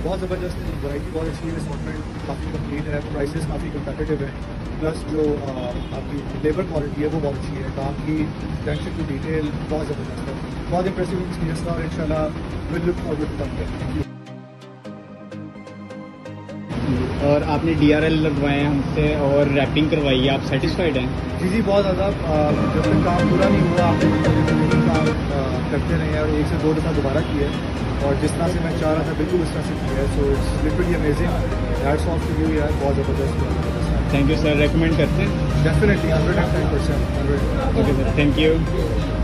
बहुत ज़बरदस्त है, वैरायटी बहुत अच्छी है, असॉर्टमेंट काफ़ी कंप्लीट है, प्राइसेस काफ़ी कम्पेटिटिव है, प्लस जो आपकी लेबर क्वालिटी है वो बहुत अच्छी है, काम की अटेंशन टू डिटेल बहुत ज़बरदस्त है, बहुत इंप्रेसिव एक्सपीरियंस था और इंशाल्लाह will look forward to come here. और आपने DRL लगवाए हैं हमसे और रैपिंग करवाई है, आप सेटिस्फाइड हैं? जी बहुत ज़्यादा। जब तक काम पूरा नहीं हुआ आपने काम करते रहे हैं और 1 से 2 दफ़ा दोबारा किया है और जिस तरह से मैं चाह रहा था बिल्कुल उस तरह से किया है। So it's literally amazing, hats off to you यार, बहुत ज़बरदस्त। थैंक यू सर, रेकमेंड करते हैं? Definitely 110%। Okay sir, thank you.